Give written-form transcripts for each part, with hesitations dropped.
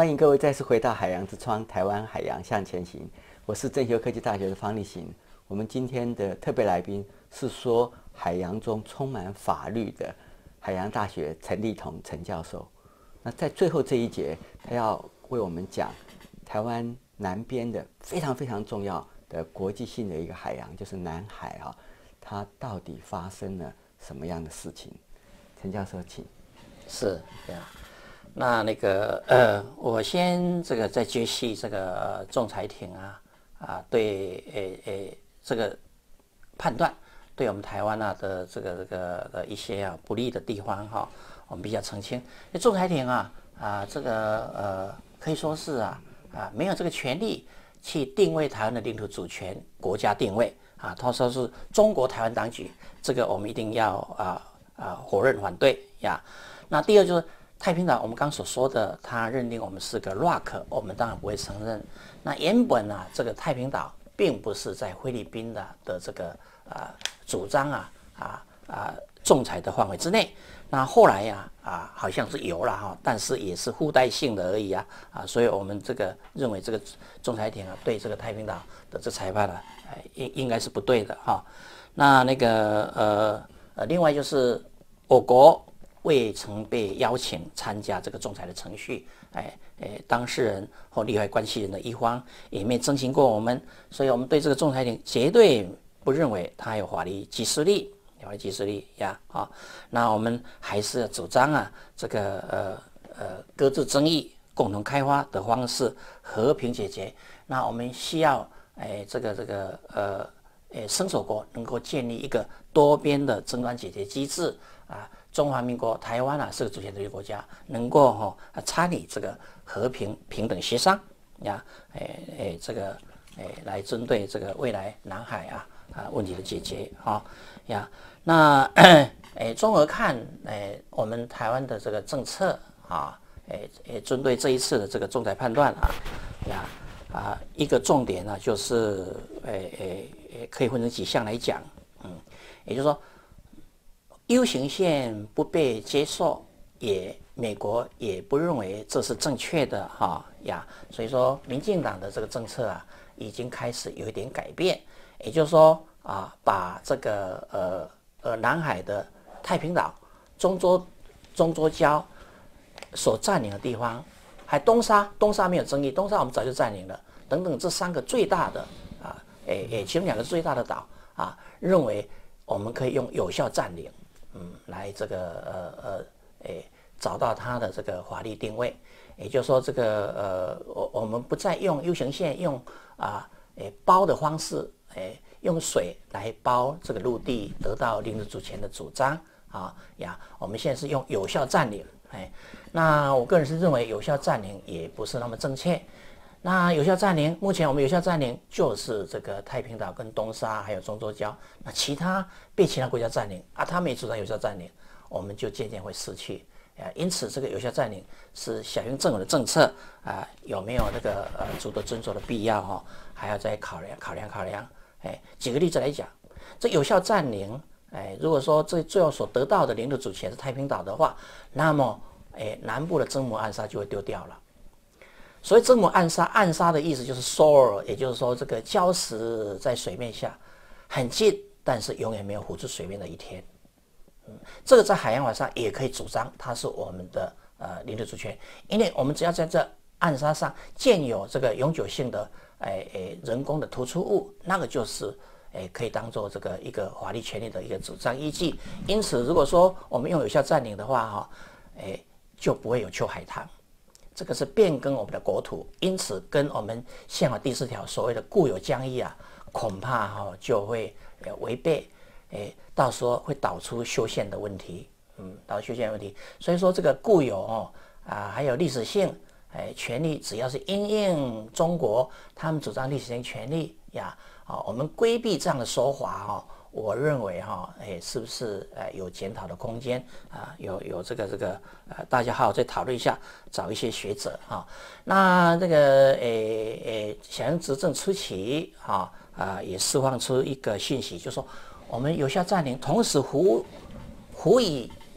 欢迎各位再次回到海洋之窗，台湾海洋向前行。我是正修科技大学的方立行。我们今天的特别来宾是说海洋中充满法律的海洋大学陈立彤陈教授。那在最后这一节，他要为我们讲台湾南边的非常非常重要的国际性的一个海洋，就是南海啊，它到底发生了什么样的事情？陈教授，请。 是这样。那我先再接续仲裁庭对这个判断对我们台湾的一些不利的地方我们比较澄清。仲裁庭可以说是没有这个权利去定位台湾的领土主权、国家定位他说是中国台湾当局，这个我们一定要否认反对呀。那第二就是太平岛，我们刚所说的，他认定我们是个 ROC， 我们当然不会承认。那原本这个太平岛并不是在菲律宾的这个主张仲裁的范围之内。那后来好像是有了但是也是附带性的而已所以我们认为这个仲裁庭对这个太平岛的这裁判应该是不对的那另外就是我国未曾被邀请参加这个仲裁的程序，当事人或利害关系人的一方也没征询过我们，所以我们对这个仲裁庭绝对不认为它有法律拘束力，那我们还是主张搁置争议、共同开发的方式和平解决。那我们需要伸手国能够建立一个多边的争端解决机制中华民国台湾是个主权独立国家，能够参与这个和平平等协商来针对这个未来南海问题的解决那综合看我们台湾的这个政策针对这一次的这个仲裁判断一个重点就是可以分成几项来讲，也就是说U 型线不被接受，美国也不认为这是正确的所以说民进党的这个政策已经开始有一点改变，也就是说把这个南海的太平岛、中州礁所占领的地方，还东沙没有争议，东沙我们早就占领了，等等这三个最大的其中两个最大的岛认为我们可以用有效占领来找到它的这个法律定位，也就是说我们不再用 U 型线用包的方式用水来包这个陆地得到领土主权的主张我们现在是用有效占领那我个人是认为有效占领也不是那么正确。那有效占领，目前我们有效占领就是这个太平岛跟东沙还有中州礁，那其他被其他国家占领他们也主张有效占领，我们就渐渐会失去因此这个有效占领是小英政府的政策有没有值得遵守的必要还要再考量举个例子来讲，这有效占领如果说这最后所得到的领土主权是太平岛的话，那么南部的征母暗沙就会丢掉了。所以征母暗沙的意思就是 soar， 也就是说这个礁石在水面下很近，但是永远没有浮出水面的一天这个在海洋法上也可以主张它是我们的领土主权，因为我们只要在这暗沙上建有这个永久性的人工的突出物，那个就是可以当做一个法律权利的一个主张依据。因此如果说我们用有效占领的话就不会有秋海棠，这个是变更我们的国土，因此跟我们宪法第4条所谓的固有疆域恐怕就会违背到时候会导出修宪的问题所以说这个固有还有历史性权利，只要是因应中国他们主张历史性权利我们规避这样的说法我认为是不是有检讨的空间有大家好好再讨论一下，找一些学者那小英执政初期也释放出一个讯息，就是说我们有效占领，同时辅以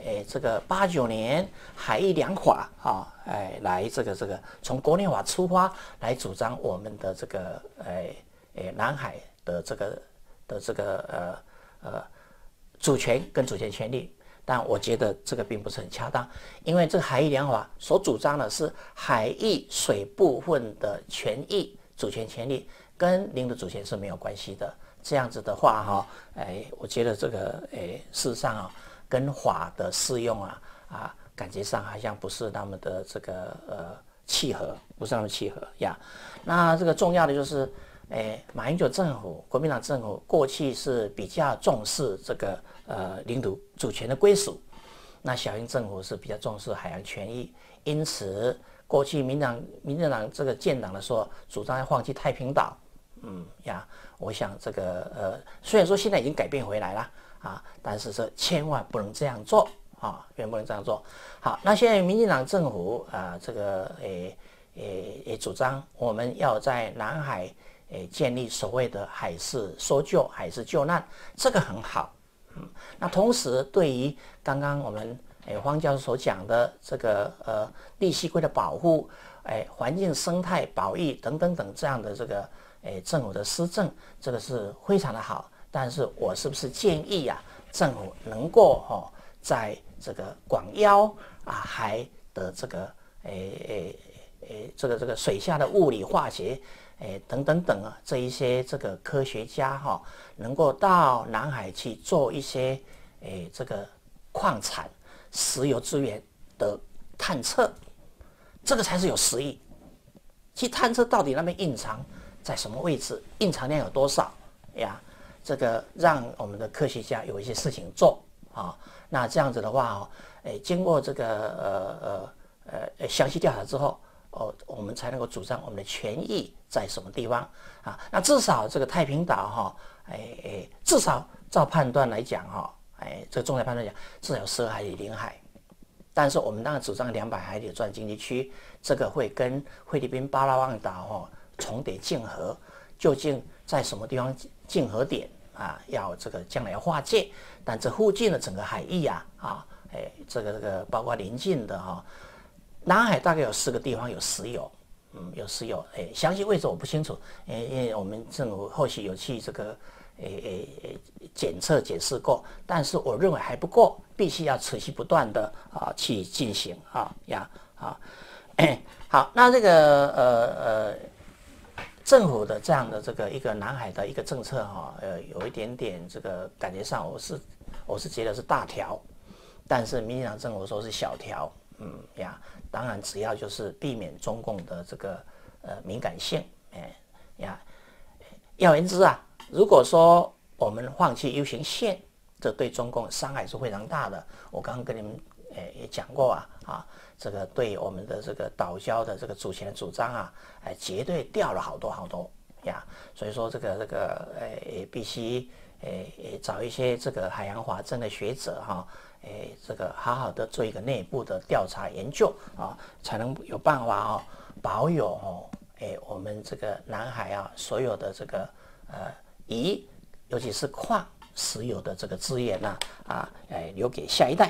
这个89年海义良法来这个从国内法出发来主张我们的这个南海的这个主权跟主权权利。但我觉得这个并不是很恰当，因为这个海义良法所主张的是海域水部分的权益、主权权利跟领土主权是没有关系的。这样子的话我觉得这个事实上跟法的适用感觉上好像不是那么的这个契合，不是那么契合呀。那这个重要的就是马英九政府、国民党政府过去是比较重视这个领土主权的归属，那小英政府是比较重视海洋权益，因此过去民进党这个建党的时候主张要放弃太平岛，我想这个虽然说现在已经改变回来了但是说千万不能这样做千万不能这样做。好，那现在民进党政府这个也主张我们要在南海建立所谓的海事搜救、海事救难，这个很好。那同时对于刚刚我们黄教授所讲的这个地栖龟的保护、环境生态保育等等等这样的这个政府的施政，这个是非常的好。但是我是不是建议政府能够在这个广邀海的这个这个水下的物理化学等等等这一些这个科学家能够到南海去做一些这个矿产、石油资源的探测，这个才是有实益。去探测到底那边蕴藏在什么位置，蕴藏量有多少呀？这个让我们的科学家有一些事情做那这样子的话经过这个详细调查之后我们才能够主张我们的权益在什么地方那至少这个太平岛至少照判断来讲这个仲裁判断讲至少有12海里领海，但是我们当然主张200海里的专经济区，这个会跟菲律宾巴拉望岛重叠竞合，究竟在什么地方竞合点要这个将来要划界，但这附近的整个海域这个包括邻近的南海大概有4个地方有石油，有石油，详细位置我不清楚，因为我们政府后续有去这个检测解释过，但是我认为还不够，必须要持续不断的去进行好，那这个政府的这样的这个一个南海的一个政策有一点点这个感觉上我是觉得是大条，但是民进党政府说是小条，当然只要就是避免中共的这个敏感性，要言之如果说我们放弃 U 型线，这对中共伤害是非常大的。我刚刚跟你们也讲过这个对我们的这个岛礁的这个主权的主张绝对掉了好多好多所以说这个必须找一些这个海洋法政的学者这个好好的做一个内部的调查研究才能有办法保有我们这个南海所有的这个尤其是矿石油的这个资源留给下一代，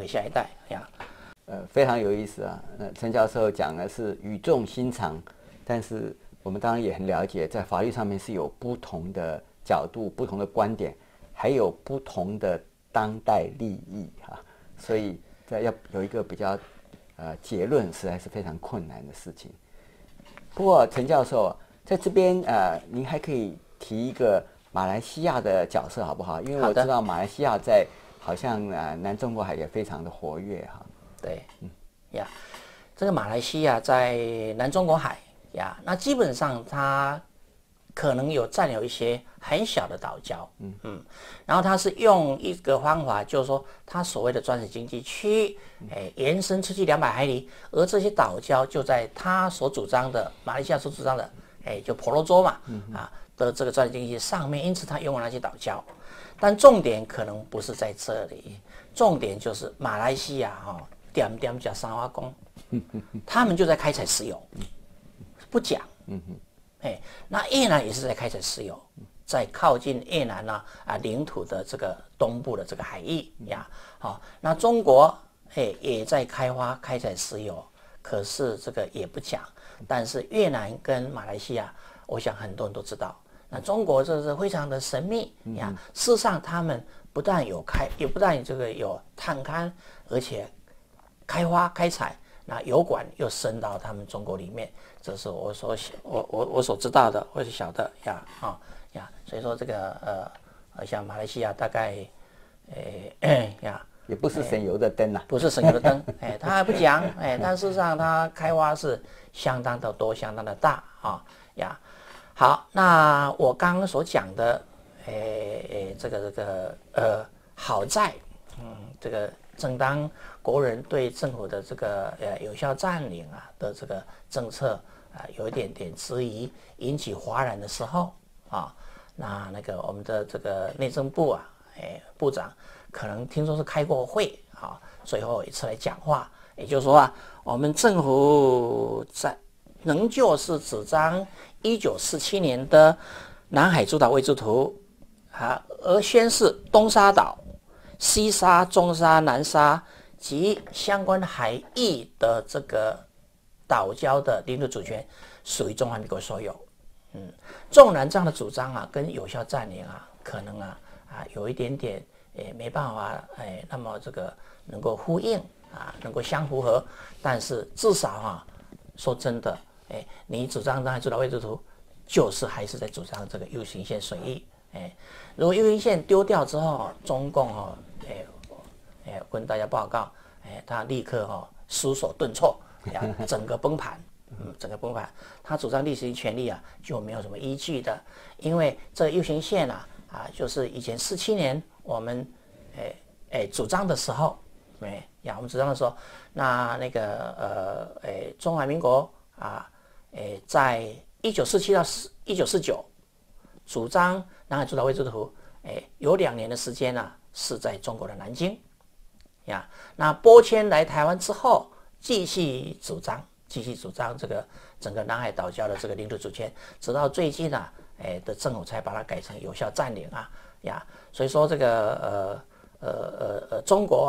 非常有意思陈教授讲的是语重心长，但是我们当然也很了解，在法律上面是有不同的角度、不同的观点，还有不同的当代利益所以要有一个比较结论，实在是非常困难的事情。不过陈教授在这边您还可以提一个马来西亚的角色好不好？因为我知道马来西亚在好像南中国海也非常的活跃对，这个马来西亚在南中国海那基本上它可能占有一些很小的岛礁，然后它是用一个方法，就是说它所谓的专属经济区延伸出去200海里，而这些岛礁就在它所主张的马来西亚所主张的就婆罗洲嘛的这个专属经济区上面，因此它用了那些岛礁，但重点可能不是在这里，重点就是马来西亚点叫三花工，他们就在开采石油，不讲，那越南也是在开采石油， 在靠近越南呢领土的这个东部的这个海域呀。好，那中国也在开采石油，可是这个也不讲。但是越南跟马来西亚，我想很多人都知道。那中国这是非常的神秘呀。事实上，他们不但有这个有探勘，而且开采，那油管又伸到他们中国里面，这是我所知道的，我是晓得呀所以说这个像马来西亚大概也不是省油的灯不是省油的灯，他还不讲，但事实上他开挖是相当的多，相当的大好，那我刚刚所讲的，好在，这个正当国人对政府的这个有效占领的这个政策有一点点质疑，引起哗然的时候那个我们的这个内政部部长可能听说是开过会最后一次来讲话，也就是说我们政府仍旧是主张1947年的南海诸岛位置图而宣示东沙岛、西沙、中沙、南沙及相关海域的这个岛礁的领土主权属于中华民国所有。纵然这样的主张跟有效占领可能有一点点没办法那么这个能够呼应能够相符合，但是至少说真的你主张南海诸岛位置图，就是还是在主张这个 U 型线水域。如果 U 型线丢掉之后，中共跟大家报告，他立刻失所顿挫，整个崩盘。整个崩盘，他主张历史权利就没有什么依据的，因为这个 U 型线就是以前47年我们主张的时候，我们主张的时候，那个中华民国在1947到1949主张南海诸岛位置图，有2年的时间是在中国的南京那拨迁来台湾之后，继续主张这个整个南海岛礁的这个领土主权，直到最近的政府才把它改成有效占领所以说这个中国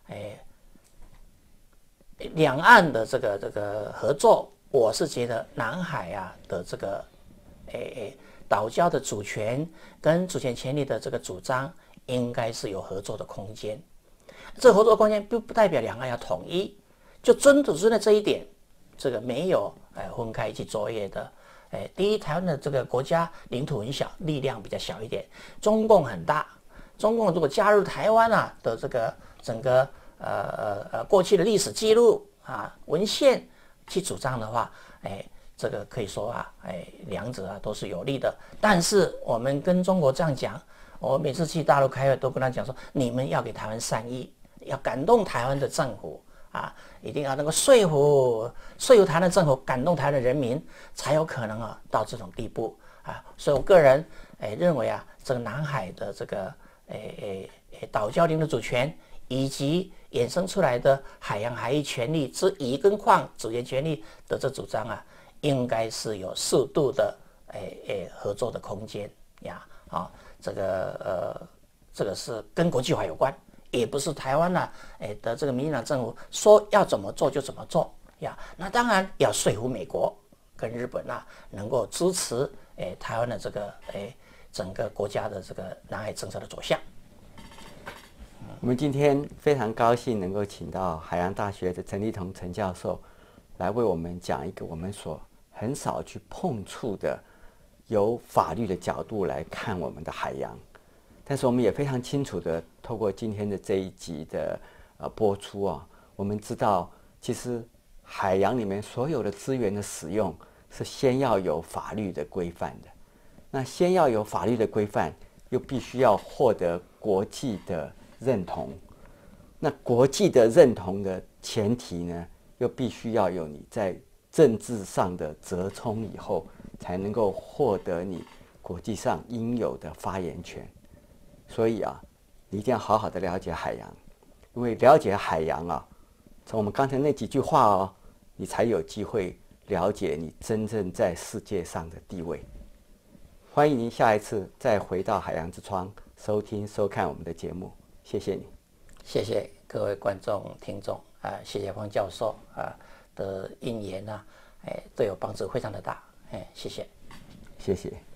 两岸的这个合作，我是觉得南海的这个岛礁的主权跟主权权利的这个主张，应该是有合作的空间。这个合作空间不代表两岸要统一，就遵的这一点。这个没有分开一起作业的。第一，台湾的这个国家领土很小，力量比较小一点。中共很大，中共如果加入台湾的这个整个过去的历史记录文献去主张的话，这个可以说两者都是有利的。但是我们跟中国这样讲，我每次去大陆开会都跟他讲说，你们要给台湾善意，要感动台湾的政府。一定要能够说服台湾的政府，感动台湾的人民，才有可能到这种地步所以我个人认为这个南海的这个岛礁领土主权，以及衍生出来的海洋海域权利之乙跟矿主权权利的这主张应该是有适度的合作的空间这个是跟国际法有关。也不是台湾的这个民进党政府说要怎么做就怎么做那当然要说服美国跟日本能够支持台湾的这个整个国家的这个南海政策的走向。 我们今天非常高兴能够请到海洋大学的陈立同陈教授来为我们讲一个我们所很少去碰触的，由法律的角度来看我们的海洋。但是我们也非常清楚的透过今天的这一集的播出我们知道其实海洋里面所有的资源的使用是先要有法律的规范的，那先要有法律的规范，又必须要获得国际的认同，那国际的认同的前提呢，又必须要有你在政治上的折冲以后，才能够获得你国际上应有的发言权。所以你一定要好好的了解海洋，因为了解海洋从我们刚才那几句话你才有机会了解你真正在世界上的地位。 欢迎您下一次再回到海洋之窗收听收看我们的节目，谢谢你。 谢谢各位观众听众谢谢方教授的引言对我帮助非常的大，谢谢。 谢谢。